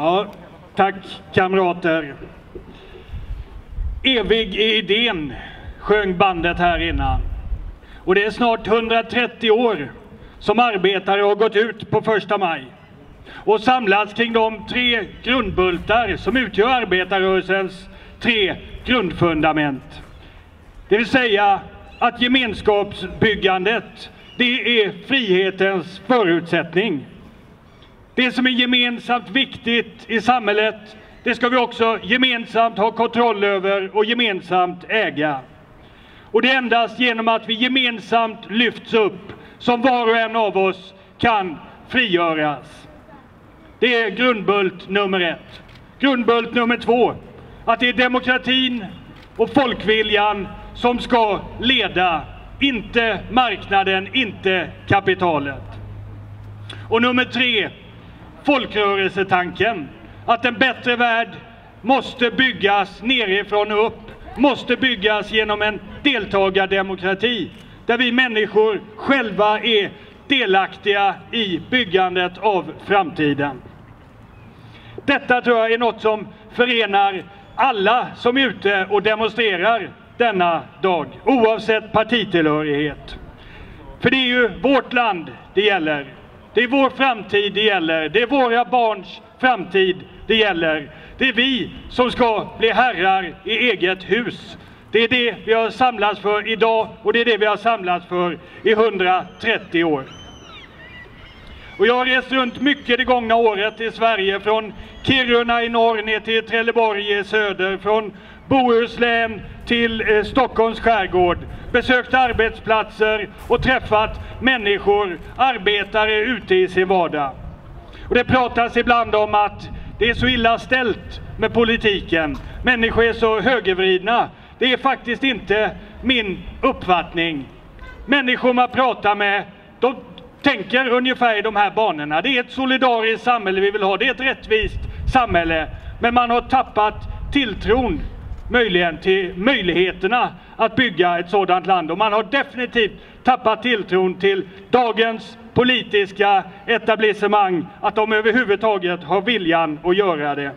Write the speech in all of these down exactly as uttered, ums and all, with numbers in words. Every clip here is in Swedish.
Ja, tack kamrater. Evig är idén, sjöng bandet här innan. Och det är snart hundratrettio år som arbetare har gått ut på första maj och samlats kring de tre grundbultar som utgör arbetarrörelsens tre grundfundament. Det vill säga att gemenskapsbyggandet, det är frihetens förutsättning. Det som är gemensamt viktigt i samhället, det ska vi också gemensamt ha kontroll över och gemensamt äga. Och det är endast genom att vi gemensamt lyfts upp som var och en av oss kan frigöras. Det är grundbult nummer ett. Grundbult nummer två, att det är demokratin och folkviljan som ska leda, inte marknaden, inte kapitalet. Och nummer tre, folkrörelsetanken. Att en bättre värld måste byggas nerifrån och upp, måste byggas genom en deltagardemokrati där vi människor själva är delaktiga i byggandet av framtiden. Detta tror jag är något som förenar alla som är ute och demonstrerar denna dag, oavsett partitillhörighet. För det är ju vårt land det gäller. Det är vår framtid det gäller. Det är våra barns framtid det gäller. Det är vi som ska bli herrar i eget hus. Det är det vi har samlats för idag och det är det vi har samlats för i hundratrettio år. Och jag har rest runt mycket det gångna året i Sverige, från Kiruna i norr ner till Trelleborg i söder, från Bohuslän till eh, Stockholms skärgård, besökt arbetsplatser och träffat människor, arbetare ute i sin vardag. Och det pratas ibland om att det är så illa ställt med politiken, människor är så högervridna. Det är faktiskt inte min uppfattning. Människor man pratar med, de tänker ungefär i de här banorna. Det är ett solidariskt samhälle vi vill ha, det är ett rättvist samhälle. Men man har tappat tilltron möjligen till möjligheterna att bygga ett sådant land. Och man har definitivt tappat tilltron till dagens politiska etablissemang, att de överhuvudtaget har viljan att göra det.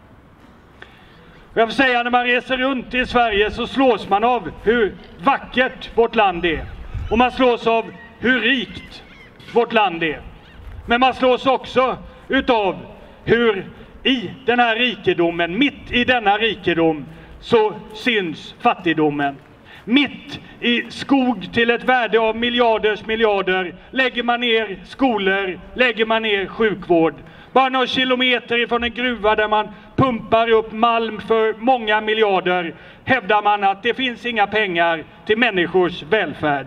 Och jag vill säga, när man reser runt i Sverige så slås man av hur vackert vårt land är. Och man slås av hur rikt vårt land är. Men man slås också utav hur i den här rikedomen, mitt i denna rikedom, så syns fattigdomen. Mitt i skog till ett värde av miljarders miljarder lägger man ner skolor, lägger man ner sjukvård. Bara några kilometer ifrån en gruva där man pumpar upp malm för många miljarder hävdar man att det finns inga pengar till människors välfärd.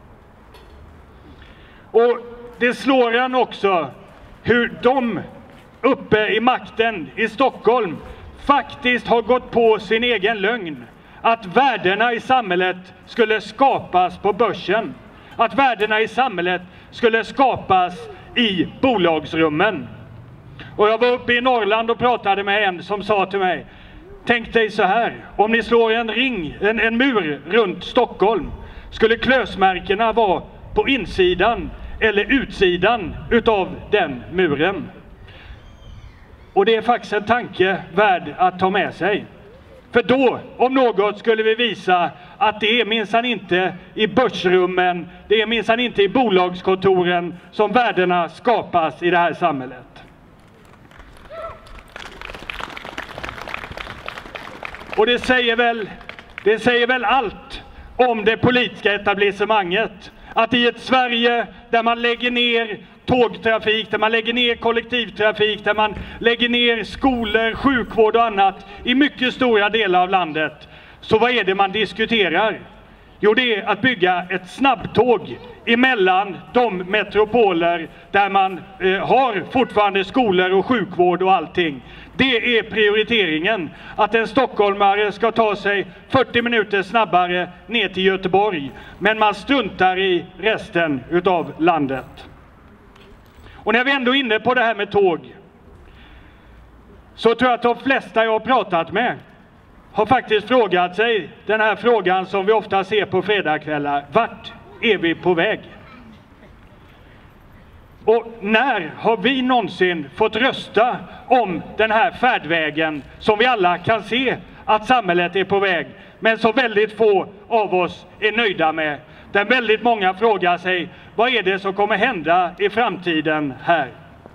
Och det slår en också hur de uppe i makten i Stockholm faktiskt har gått på sin egen lögn. Att värdena i samhället skulle skapas på börsen. Att värdena i samhället skulle skapas i bolagsrummen. Och jag var uppe i Norrland och pratade med en som sa till mig: tänk dig så här, om ni slår en ring, en, en mur runt Stockholm, skulle klösmärkena vara på insidan eller utsidan utav den muren. Och det är faktiskt en tanke värd att ta med sig. För då, om något, skulle vi visa att det är minsann inte i börsrummen, det är minsann inte i bolagskontoren som värdena skapas i det här samhället. Och det säger väl, det säger väl allt om det politiska etablissemanget. Att i ett Sverige där man lägger ner tågtrafik, där man lägger ner kollektivtrafik, där man lägger ner skolor, sjukvård och annat i mycket stora delar av landet. Så vad är det man diskuterar? Jo, det är att bygga ett snabbtåg emellan de metropoler där man eh, har fortfarande skolor och sjukvård och allting. Det är prioriteringen. Att en stockholmare ska ta sig fyrtio minuter snabbare ner till Göteborg. Men man struntar i resten utav landet. Och när vi ändå är inne på det här med tåg, så tror jag att de flesta jag har pratat med har faktiskt frågat sig den här frågan som vi ofta ser på fredagskvällar: vart är vi på väg? Och när har vi någonsin fått rösta om den här färdvägen som vi alla kan se att samhället är på väg, men som väldigt få av oss är nöjda med? Där väldigt många frågar sig, vad är det som kommer hända i framtiden här?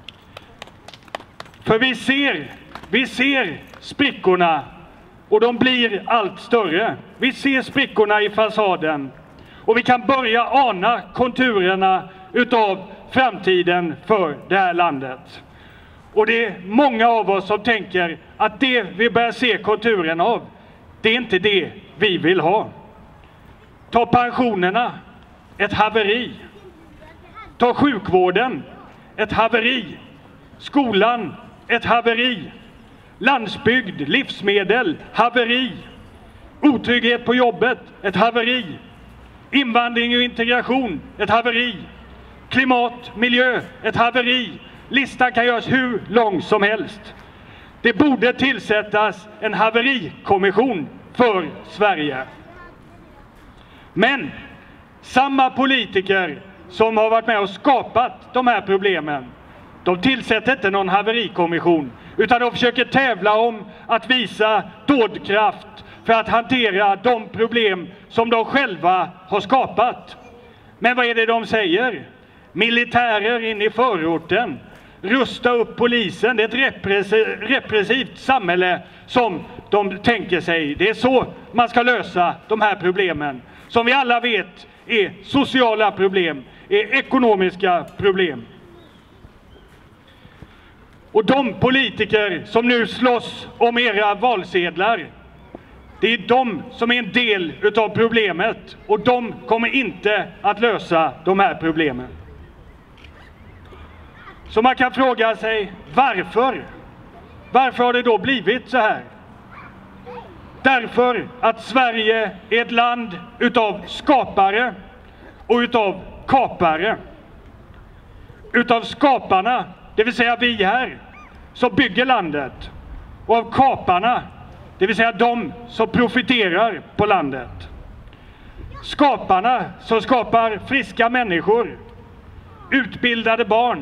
För vi ser, vi ser sprickorna, och de blir allt större. Vi ser sprickorna i fasaden. Och vi kan börja ana konturerna utav framtiden för det här landet. Och det är många av oss som tänker att det vi börjar se konturen av, det är inte det vi vill ha. Ta pensionerna, ett haveri. Ta sjukvården, ett haveri. Skolan, ett haveri. Landsbygd, livsmedel, haveri. Otrygghet på jobbet, ett haveri. Invandring och integration, ett haveri. Klimat, miljö, ett haveri. Listan kan göras hur lång som helst. Det borde tillsättas en haverikommission för Sverige. Men samma politiker som har varit med och skapat de här problemen, de tillsätter inte någon haverikommission, utan de försöker tävla om att visa dådkraft för att hantera de problem som de själva har skapat. Men vad är det de säger? Militärer in i förorten, rusta upp polisen. Det är ett repressivt samhälle som de tänker sig. Det är så man ska lösa de här problemen, som vi alla vet är sociala problem, är ekonomiska problem. Och de politiker som nu slåss om era valsedlar, det är de som är en del utav problemet, och de kommer inte att lösa de här problemen. Så man kan fråga sig, varför? Varför har det då blivit så här? Därför att Sverige är ett land utav skapare och utav kapare. Utav skaparna, det vill säga vi här, som bygger landet. Och av kaparna, det vill säga de som profiterar på landet. Skaparna som skapar friska människor, utbildade barn,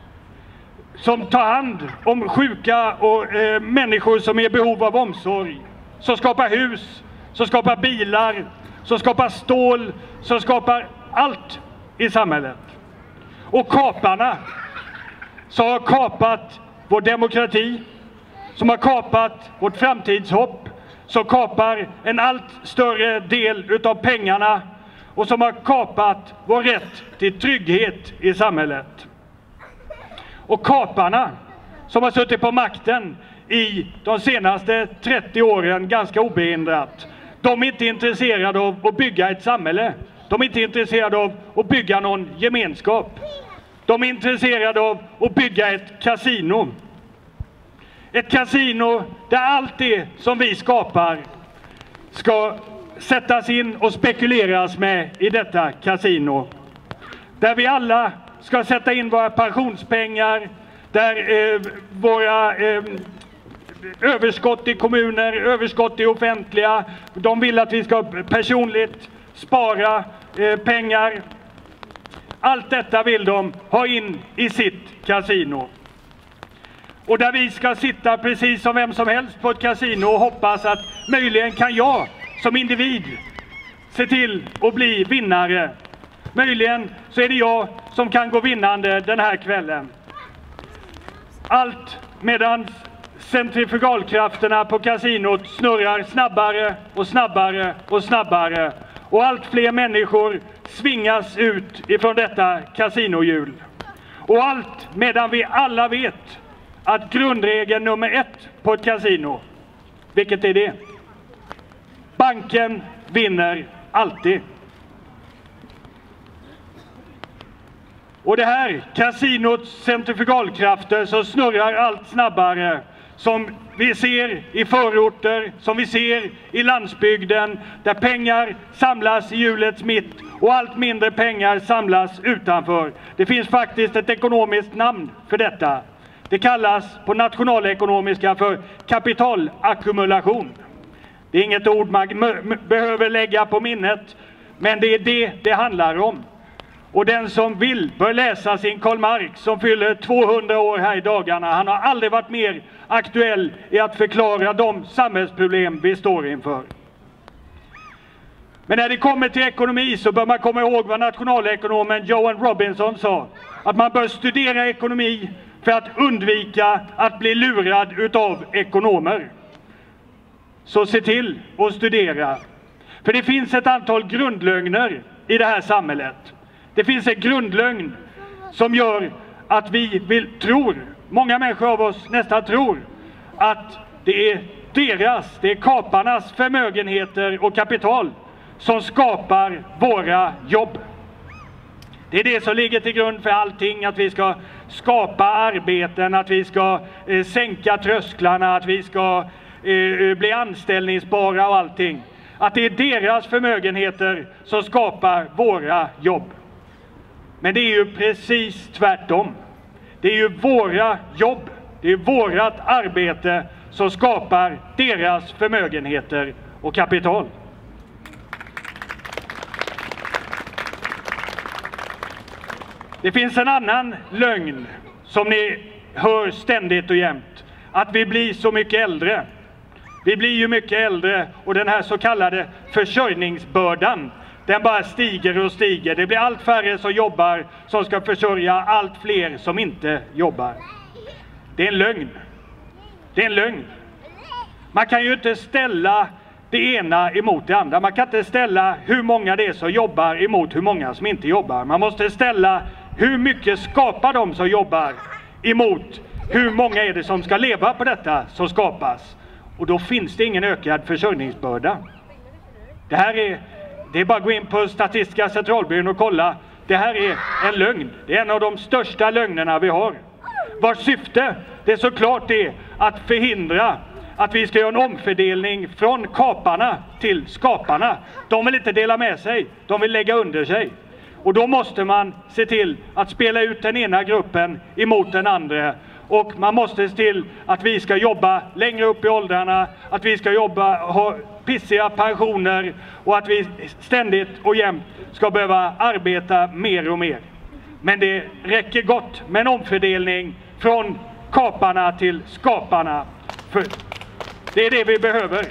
som tar hand om sjuka och eh, människor som är i behov av omsorg, som skapar hus, som skapar bilar, som skapar stål, som skapar allt i samhället. Och kaparna som har kapat vår demokrati, som har kapat vårt framtidshopp, som kapar en allt större del utav pengarna och som har kapat vår rätt till trygghet i samhället. Och kaparna som har suttit på makten i de senaste trettio åren ganska obehindrat, de är inte intresserade av att bygga ett samhälle. De är inte intresserade av att bygga någon gemenskap. De är intresserade av att bygga ett kasino. Ett kasino där allt det som vi skapar ska sättas in och spekuleras med i detta kasino. Där vi alla ska sätta in våra pensionspengar, där eh, våra eh, överskott i kommuner, överskott i offentliga, de vill att vi ska personligt spara eh, pengar. Allt detta vill de ha in i sitt kasino. Och där vi ska sitta precis som vem som helst på ett kasino och hoppas att möjligen kan jag som individ se till att bli vinnare. Möjligen så är det jag som kan gå vinnande den här kvällen. Allt medan centrifugalkrafterna på kasinot snurrar snabbare och snabbare och snabbare. Och allt fler människor svingas ut ifrån detta kasinohjul. Och allt medan vi alla vet att grundregeln nummer ett på ett kasino, vilket är det? Banken vinner alltid. Och det här kasinots centrifugalkrafter som snurrar allt snabbare, som vi ser i förorter, som vi ser i landsbygden, där pengar samlas i hjulets mitt och allt mindre pengar samlas utanför. Det finns faktiskt ett ekonomiskt namn för detta. Det kallas på nationalekonomiska för kapitalackumulation. Det är inget ord man behöver lägga på minnet, men det är det det handlar om. Och den som vill bör läsa sin Karl Marx som fyller tvåhundra år här i dagarna. Han har aldrig varit mer aktuell i att förklara de samhällsproblem vi står inför. Men när det kommer till ekonomi så bör man komma ihåg vad nationalekonomen Joan Robinson sa. Att man bör studera ekonomi för att undvika att bli lurad utav ekonomer. Så se till att studera. För det finns ett antal grundlögner i det här samhället. Det finns en grundlögn som gör att vi vill, tror, många människor av oss nästan tror, att det är deras, det är kaparnas förmögenheter och kapital som skapar våra jobb. Det är det som ligger till grund för allting, att vi ska skapa arbeten, att vi ska eh, sänka trösklarna, att vi ska eh, bli anställningsbara och allting. Att det är deras förmögenheter som skapar våra jobb. Men det är ju precis tvärtom. Det är ju våra jobb, det är vårat arbete som skapar deras förmögenheter och kapital. Det finns en annan lögn som ni hör ständigt och jämt. Att vi blir så mycket äldre. Vi blir ju mycket äldre och den här så kallade försörjningsbördan, den bara stiger och stiger. Det blir allt färre som jobbar som ska försörja allt fler som inte jobbar. Det är en lögn. Det är en lögn. Man kan ju inte ställa det ena emot det andra. Man kan inte ställa hur många det är som jobbar emot hur många som inte jobbar. Man måste ställa hur mycket skapar de som jobbar emot hur många är det som ska leva på detta som skapas. Och då finns det ingen ökad försörjningsbörda. Det här är, det är bara att gå in på Statistiska centralbyrån och kolla. Det här är en lögn. Det är en av de största lögnerna vi har. Vars syfte, det är såklart det att förhindra att vi ska göra en omfördelning från kaparna till skaparna. De vill inte dela med sig, de vill lägga under sig. Och då måste man se till att spela ut den ena gruppen emot den andra. Och man måste se till att vi ska jobba längre upp i åldrarna, att vi ska jobba, ha pissiga pensioner och att vi ständigt och jämt ska behöva arbeta mer och mer. Men det räcker gott med en omfördelning från kaparna till skaparna. För det är det vi behöver.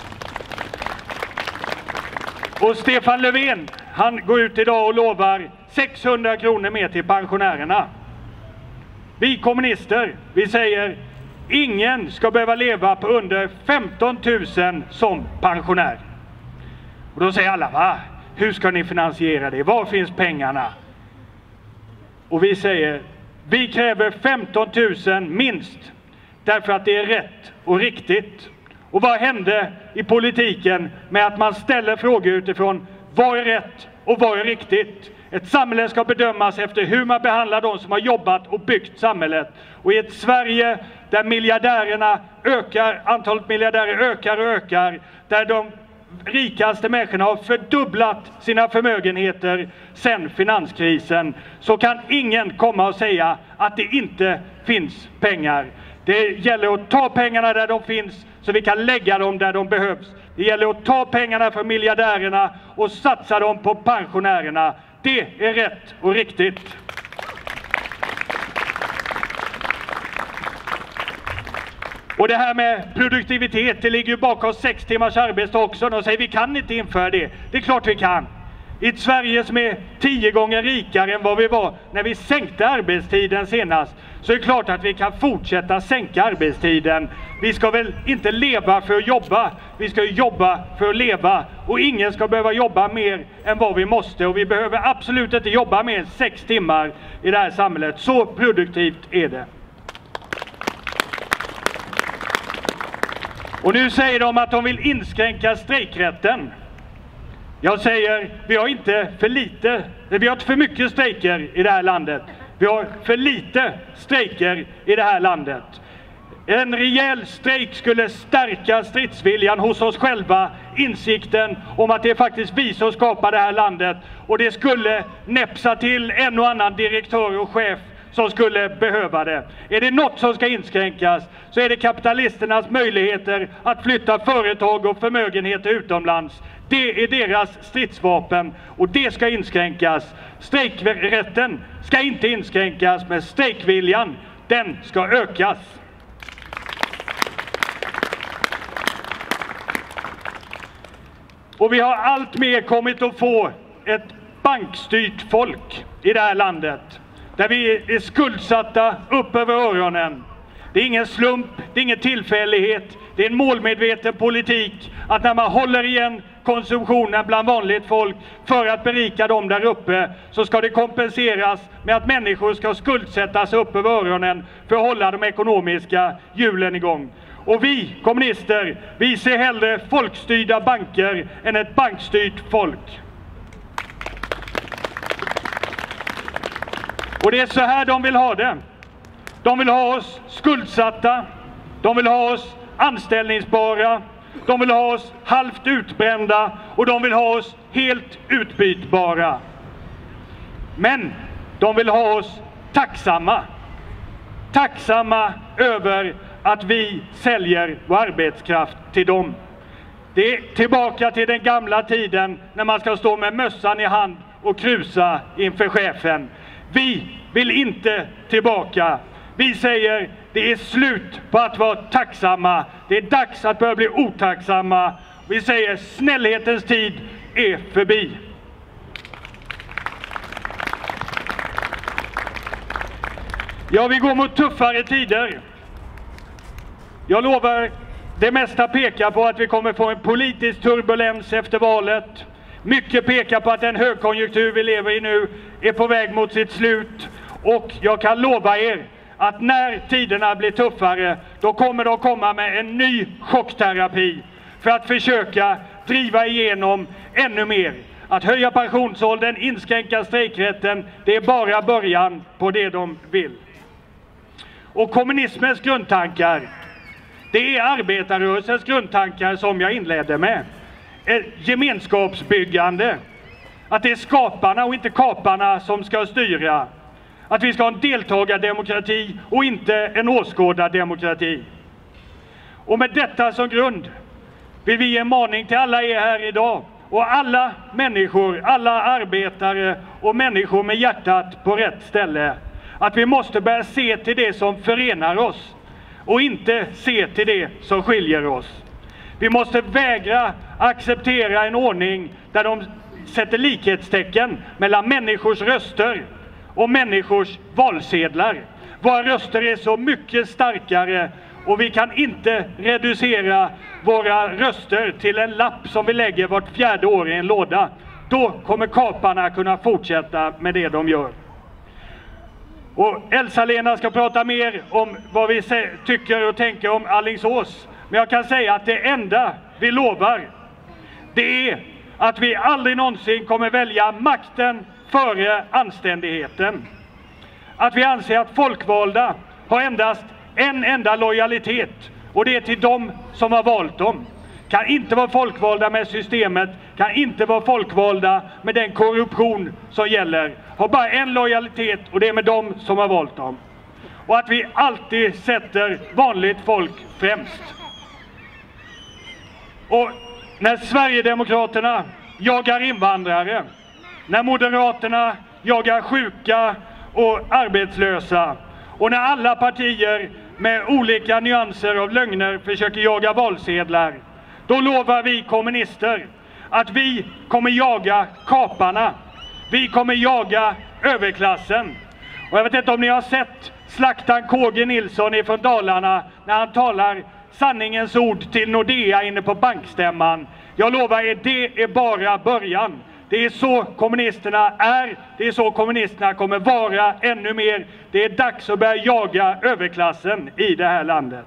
Och Stefan Löfven, han går ut idag och lovar sexhundra kronor mer till pensionärerna. Vi kommunister, vi säger ingen ska behöva leva på under femton tusen som pensionär. Och då säger alla, va? Hur ska ni finansiera det? Var finns pengarna? Och vi säger, vi kräver femton tusen minst. Därför att det är rätt och riktigt. Och vad hände i politiken med att man ställer frågor utifrån vad är rätt och vad är riktigt? Ett samhälle ska bedömas efter hur man behandlar de som har jobbat och byggt samhället. Och i ett Sverige där miljardärerna ökar, antalet miljardärer ökar och ökar, där de rikaste människorna har fördubblat sina förmögenheter sedan finanskrisen, så kan ingen komma och säga att det inte finns pengar. Det gäller att ta pengarna där de finns så vi kan lägga dem där de behövs. Det gäller att ta pengarna från miljardärerna och satsa dem på pensionärerna. Det är rätt och riktigt. Och det här med produktivitet, det ligger ju bakom sex timmars arbetsdag också. De säger vi kan inte införa det. Det är klart vi kan. I ett Sverige som är tio gånger rikare än vad vi var när vi sänkte arbetstiden senast, så är det klart att vi kan fortsätta sänka arbetstiden. Vi ska väl inte leva för att jobba, vi ska jobba för att leva. Och ingen ska behöva jobba mer än vad vi måste. Och vi behöver absolut inte jobba mer än sex timmar i det här samhället. Så produktivt är det. Och nu säger de att de vill inskränka strejkrätten. Jag säger, vi har inte för lite, vi har inte för mycket strejker i det här landet. Vi har för lite strejker i det här landet. En rejäl strejk skulle stärka stridsviljan hos oss själva, insikten om att det är faktiskt vi som skapar det här landet. Och det skulle näpsa till en och annan direktör och chef som skulle behöva det. Är det något som ska inskränkas så är det kapitalisternas möjligheter att flytta företag och förmögenheter utomlands. Det är deras stridsvapen och det ska inskränkas. Strejkrätten ska inte inskränkas, men strejkviljan, den ska ökas. Och vi har allt mer kommit att få ett bankstyrt folk i det här landet. Där vi är skuldsatta upp över öronen. Det är ingen slump, det är ingen tillfällighet. Det är en målmedveten politik att när man håller igen konsumtionen bland vanligt folk för att berika dem där uppe, så ska det kompenseras med att människor ska skuldsättas upp över öronen för att hålla de ekonomiska hjulen igång. Och vi kommunister, vi ser hellre folkstyrda banker än ett bankstyrt folk. Och det är så här de vill ha det. De vill ha oss skuldsatta, de vill ha oss anställningsbara, de vill ha oss halvt utbrända och de vill ha oss helt utbytbara. Men de vill ha oss tacksamma. Tacksamma över att vi säljer vår arbetskraft till dem. Det är tillbaka till den gamla tiden när man ska stå med mössan i hand och krusa inför chefen. Vi vill inte tillbaka. Vi säger det är slut på att vara tacksamma. Det är dags att börja bli otacksamma. Vi säger snällhetens tid är förbi. Ja, vi går mot tuffare tider. Jag lovar, det mesta pekar på att vi kommer få en politisk turbulens efter valet. Mycket pekar på att den högkonjunktur vi lever i nu är på väg mot sitt slut. Och jag kan lova er att när tiderna blir tuffare, då kommer de komma med en ny chockterapi för att försöka driva igenom ännu mer. Att höja pensionsåldern, inskränka strejkrätten, det är bara början på det de vill. Och kommunismens grundtankar, det är arbetarrörelsens grundtankar som jag inledde med. Ett gemenskapsbyggande. Att det är skaparna och inte kaparna som ska styra. Att vi ska ha en deltagardemokrati och inte en åskådardemokrati. Och med detta som grund vill vi ge en maning till alla er här idag. Och alla människor, alla arbetare och människor med hjärtat på rätt ställe. Att vi måste börja se till det som förenar oss och inte se till det som skiljer oss. Vi måste vägra acceptera en ordning där de sätter likhetstecken mellan människors röster och människors valsedlar. Våra röster är så mycket starkare och vi kan inte reducera våra röster till en lapp som vi lägger vart fjärde år i en låda. Då kommer kaparna kunna fortsätta med det de gör. Och Elsa-Lena ska prata mer om vad vi tycker och tänker om Alingsås. Men jag kan säga att det enda vi lovar, det är att vi aldrig någonsin kommer välja makten före anständigheten. Att vi anser att folkvalda har endast en enda lojalitet, och det är till dem som har valt dem. Kan inte vara folkvalda med systemet, kan inte vara folkvalda med den korruption som gäller. Har bara en lojalitet, och det är med dem som har valt dem. Och att vi alltid sätter vanligt folk främst. Och när Sverigedemokraterna jagar invandrare, när Moderaterna jagar sjuka och arbetslösa, och när alla partier med olika nyanser av lögner försöker jaga valsedlar, då lovar vi kommunister att vi kommer jaga kaparna. Vi kommer jaga överklassen. Och jag vet inte om ni har sett slaktaren K G Nilsson ifrån Dalarna när han talar sanningens ord till Nordea inne på bankstämman. Jag lovar er, det är bara början. Det är så kommunisterna är, det är så kommunisterna kommer vara ännu mer. Det är dags att börja jaga överklassen i det här landet.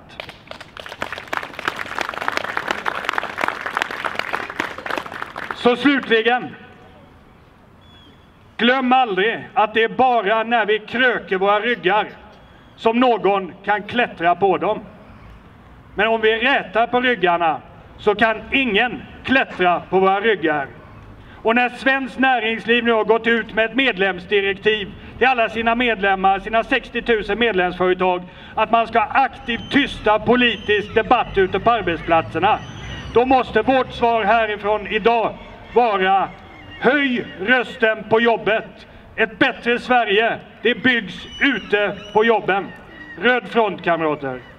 Så slutligen, glöm aldrig att det är bara när vi kröker våra ryggar som någon kan klättra på dem. Men om vi rätar på ryggarna så kan ingen klättra på våra ryggar. Och när Svenskt Näringsliv nu har gått ut med ett medlemsdirektiv till alla sina medlemmar, sina sextio tusen medlemsföretag, att man ska aktivt tysta politisk debatt ute på arbetsplatserna, då måste vårt svar härifrån idag vara: höj rösten på jobbet. Ett bättre Sverige, det byggs ute på jobben. Röd front, kamrater.